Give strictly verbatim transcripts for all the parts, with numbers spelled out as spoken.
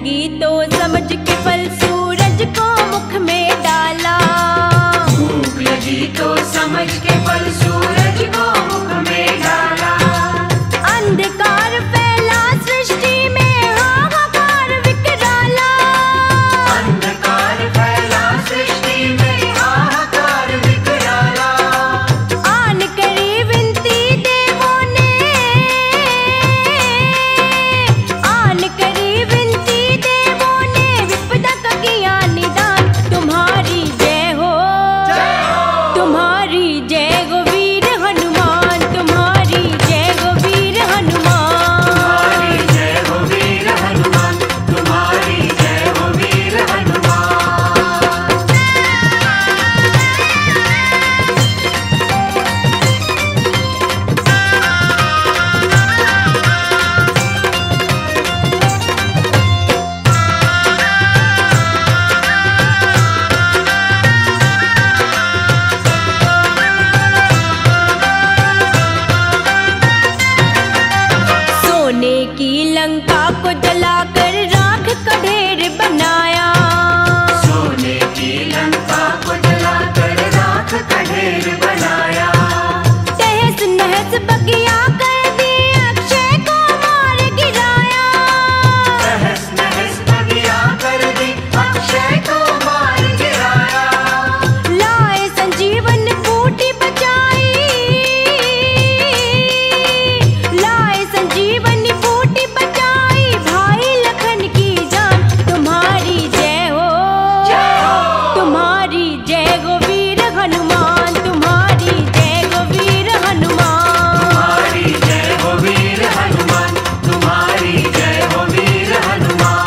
लगी तो समझ के फल सूरज को मुख में डाला। भूख लगी तो समझ के फल सूरज को मुख में डाला। अंधकार फैला सृष्टि में हाहाकार विकराला। अंधकार फैला सृष्टि में हाहाकार विकराला। आन करी विनती देवों ने, आन करी विनती देवों ने, विपदा का किया निदान। तुम्हारी जय हो, तुम्हारी जय हो वीर हनुमान, तुम्हारी जय हो वीर हनुमान। तुम्हारी जय हो वीर हनुमान, तुम्हारी जय हो वीर हनुमान। सोने की लंका को जलाकर राख का ढेर बनाया। सोने की लंका को जलाकर राख का ढेर बनाया। तहस नहस बगिया कर दी, अक्षय को मार गिराया। तहस नहस बगिया कर दी, अक्षय को मार गिराया। लाए संजीवन बूटी बचाई, लाए संजीवन बूटी बचाई, भाई लखन की जान। तुम्हारी जय हो, तुम्हारी जय हो वीर हनुमान, तुम्हारी जय हो वीर हनुमान। तुम्हारी जय हो वीर हनुमान, तुम्हारी जय हो वीर हनुमान।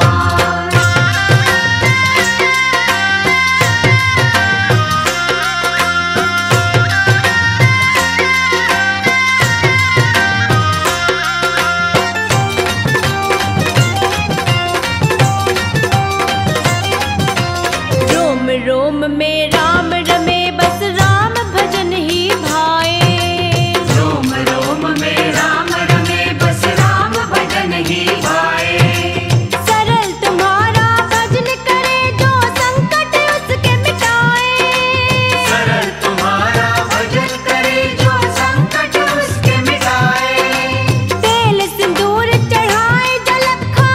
रोम रोम में राम रमे, बस राम भजन ही भाए। रोम रोम में राम रमे, बस राम भजन ही भाए। सरल तुम्हारा भजन करे, जो संकट उसके मिटाए। सरल तुम्हारा भजन करे, जो संकट उसके मिटाए। तेल सिंदूर चढ़ाए जलखा,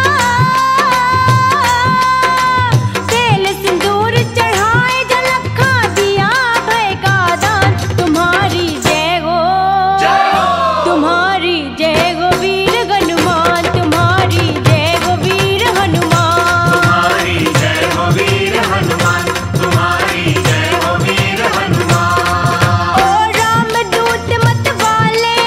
तेल सिंदूर चढ़ाए जलखा, दिया भय का दान। तुम्हारी जय हो, तुम्हारी जय हो वीर हनुमान, तुम्हारी जय हो वीर हनुमान। तुम्हारी जय हो वीर हनुमान, तुम्हारी जय हो वीर हनुमान। ओ रामदूत मत वाले,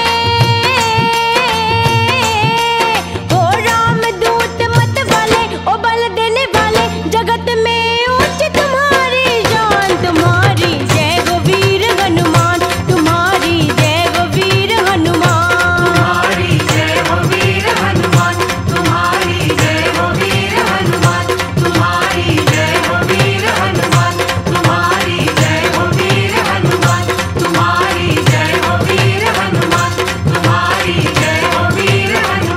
ओ रामदूत मत वाले, ओ बल देने वाले, जगत में ऊंच तुम्हारी शान। तुम्हारी जय हो वीर हनुमान, तुम्हारी जय हो वीर हनुमान। तुम्हारी जय हो वीर हनुमान, तुम्हारी जय हो वीर हनुमान। तुम्हारी जय हो वीर हनुमान, तुम्हारी जय हो वीर हनुमान। तुम्हारी जय हो वीर हनुमान, तुम्हारी जय हो वीर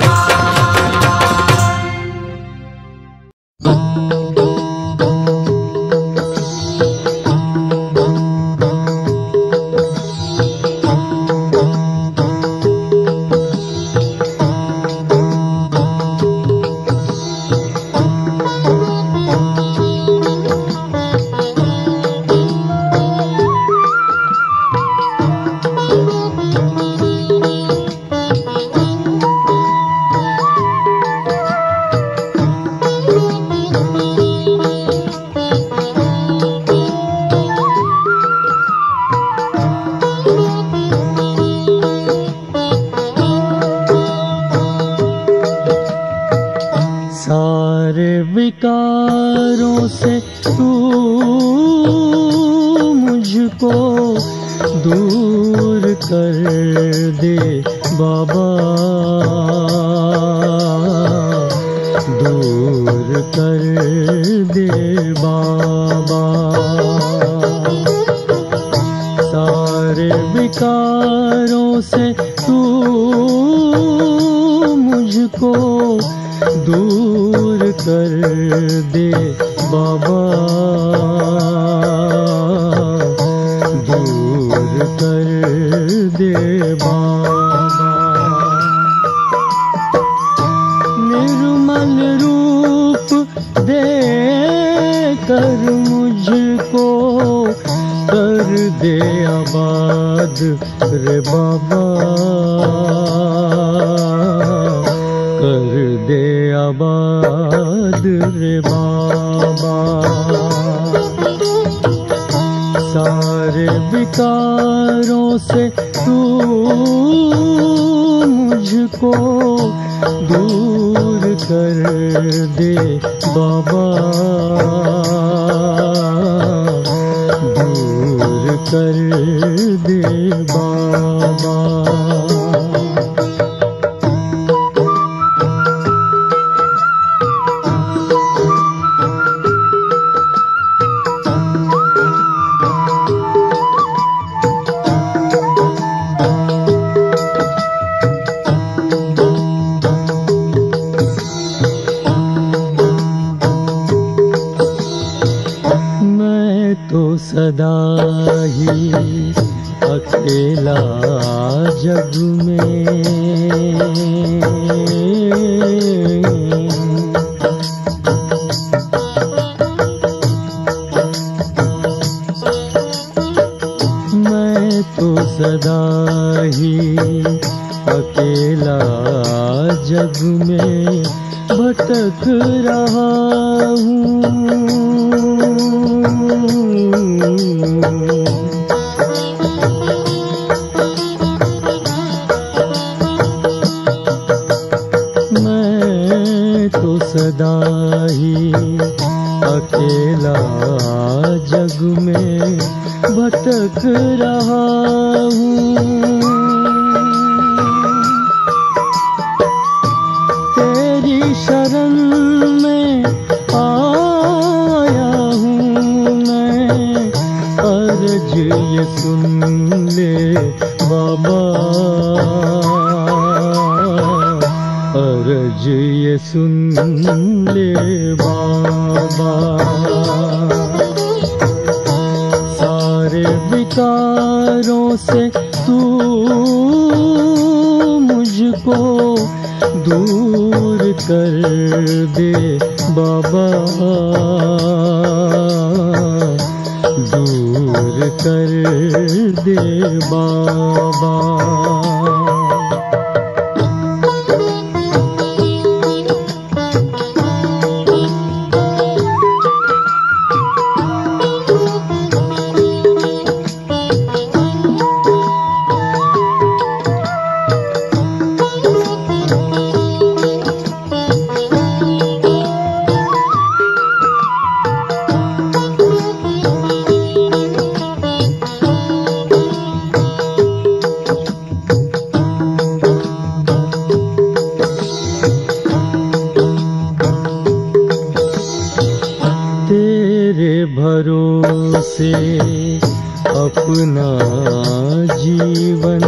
सारे विकारों से तू मुझको दूर कर दे बाबा, दूर कर दे बाबा। सारे विकारों से तू मुझको दूर कर दे बाबा, दूर कर दे बाबा। निर्मल रूप दे कर मुझको कर दे आबाद रे बाबा, कर दे आबाद रे बाबा। सारे विकारों से तू मुझको दूर कर दे बाबा, दूर कर दे बाबा। सदा ही अकेला जग में, मैं तो सदा ही अकेला जग में भटक रहा हूँ। मैं तो सदा ही अकेला जग में भटक रहा हूँ। तेरी शरण में आया हूँ मैं, अर्ज ये सुन ले बाबा, अर्ज ये सुन ले बाबा। सारे विकारों से तू मुझको दूर कर दे बाबा, दूर कर दे बाबा। भरोसे अपना जीवन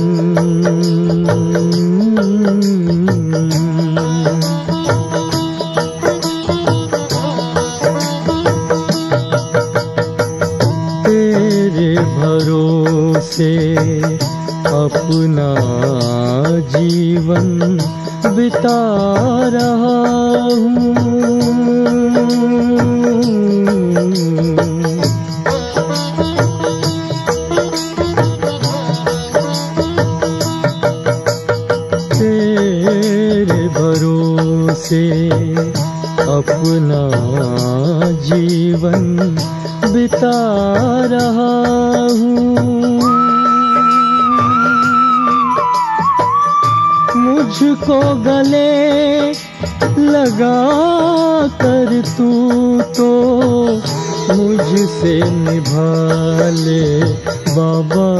तेरे भरोसे अपना जीवन बिता रहा हूँ। तेरे भरोसे अपना जीवन बिता रहा हूँ। मुझको गले लगा कर तू तो मुझसे निभा ले बाबा,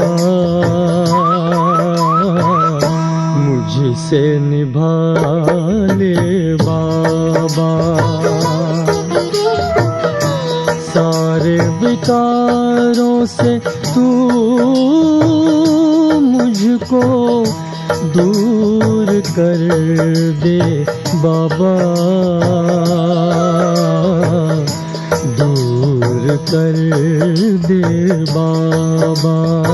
मुझसे निभा ले बाबा। सारे विकारों से तू मुझको दूर कर दे बाबा, दूर कर दे बाबा।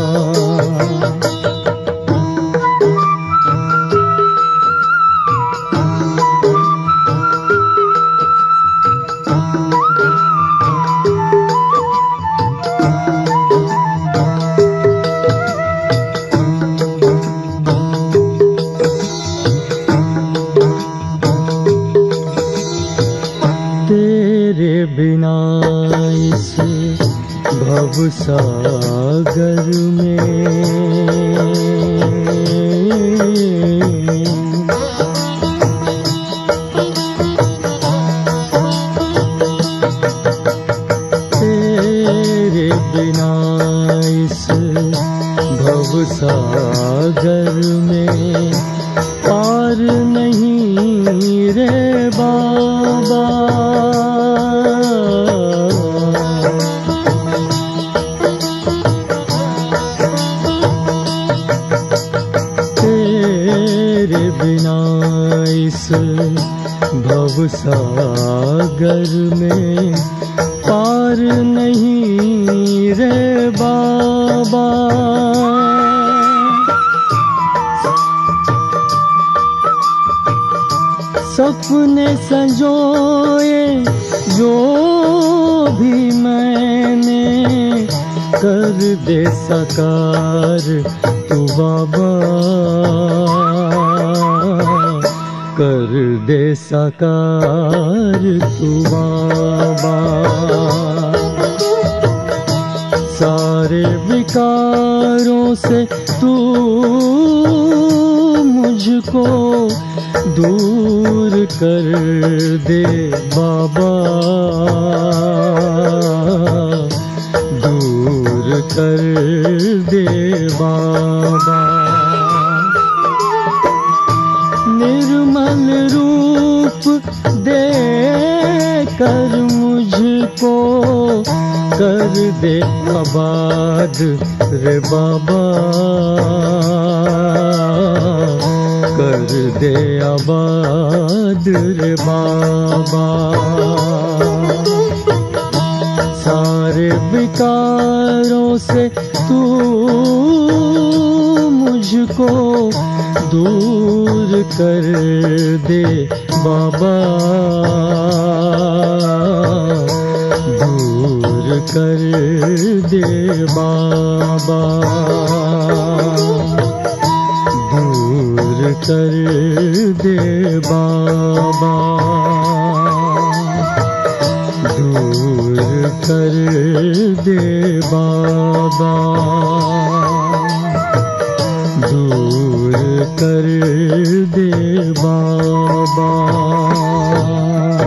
बिना इस भव सागर में तेरे बिना इस भव सागर में पार नहीं रे बाबा। बिना इस भव सागर में पार नहीं रे बाबा। सपने संजोए जो भी मैंने कर दे साकार तू बाबा, कर दे साकार तू बाबा। सारे विकारों से तू मुझको दूर कर दे बाबा, दूर कर दे बाबा। निर्मल रूप दे कर मुझको कर दे आबाद रे बाबा, कर दे आबाद रे बाबा। सारे विकारों से तू मुझको दूर कर दे बाबा, दूर कर दे बाबा, दूर कर दे बाबा, दूर कर दे बाबा, दूर कर दे बाबा।